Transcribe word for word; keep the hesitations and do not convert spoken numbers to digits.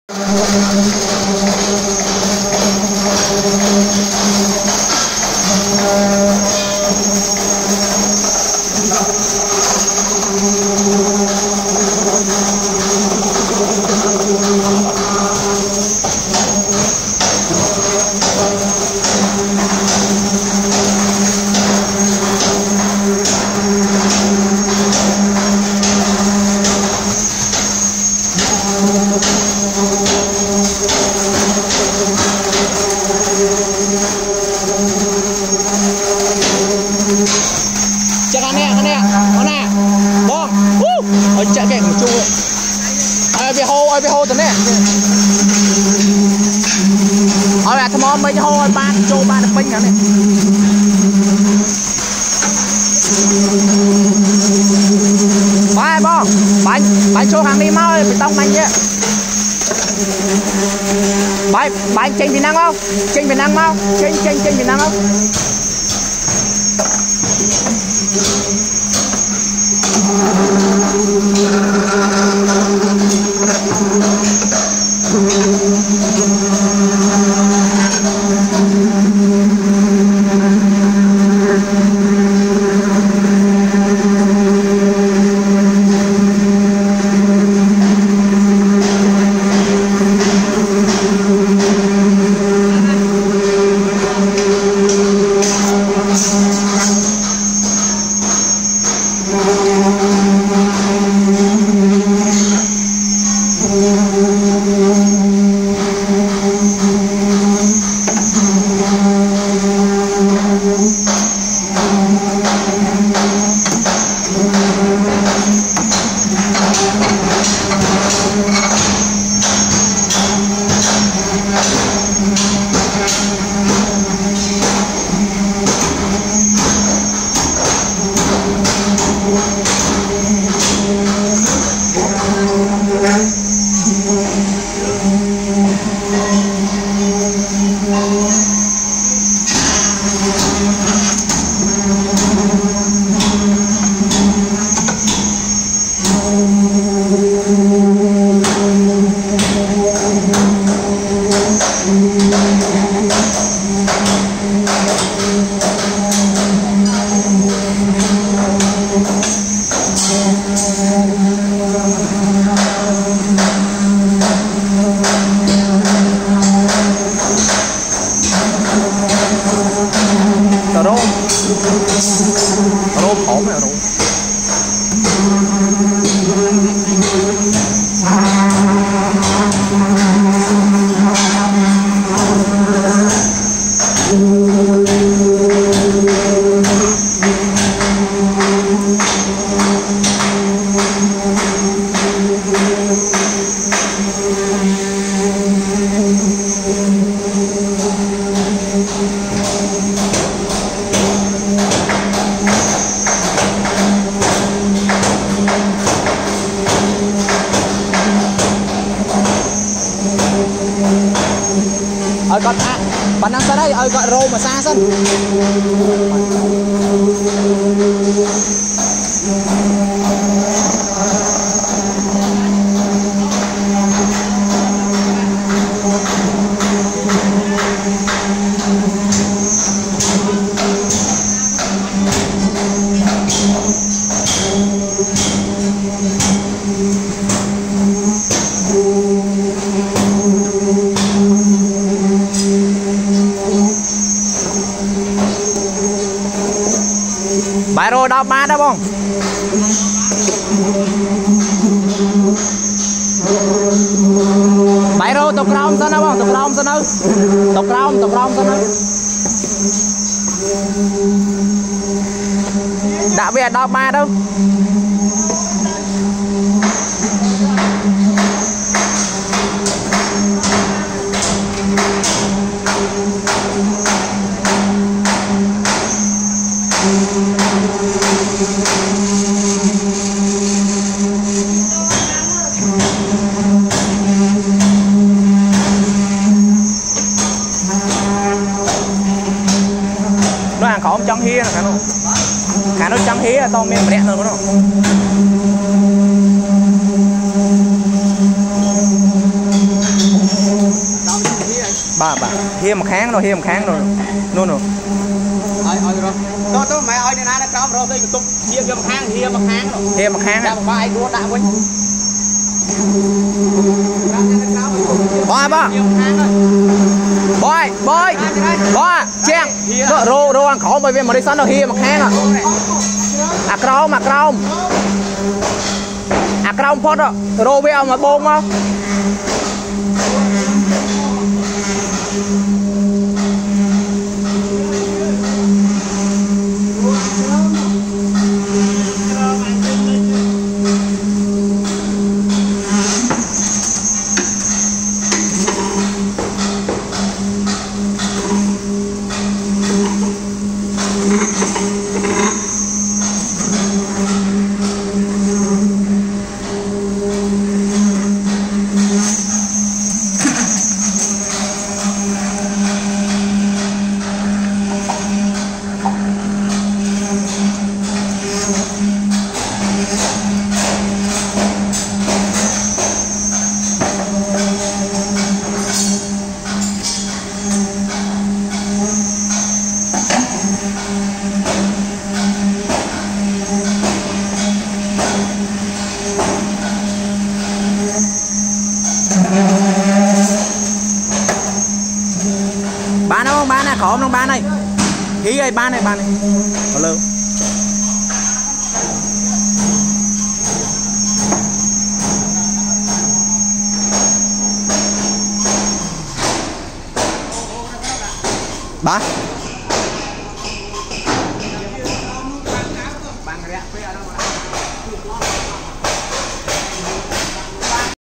ไปโฮตัวนี้เอาแบบทมอมไปโฮบ้านโจบ้านปิ้งกันนี่ไปบ้องไปไปโชว์hàng đi mauไปต้องมันเยอะไปไปเจงViệt Nam khôngเจงViệt Nam mauเจงเจงเจงViệt Nam không ơi con à bạn đang ra đây ơi gọi rô mà xa sân bài rồi đọc ba đó không bài rồi tục rong sao đâu không tục rong sao đâu tục rong tục rong sao đâu đã về đọc ba đâu nó hàng khóm trong hia là khả nó khả nó trong hia to miệng đẹp hơn nó bà bà hiêm kháng rồi hiêm kháng rồi nôn rồi ơi ơi rồi tôi tôi mày ơi này nó trong rồi tôi tục hiêm hiêm kháng hiêm kháng rồi hiêm kháng á ba ai đua đã quên bơi bơi bơi bơi bơi chèn rô rô ăn khổ bởi vì mà đi sẵn nó hiêm kháng à à crom à crom à crom phốt rồi rô với ông mà bông không bán không bán này khó không bán này ký ơi bán này bán này có lâu bán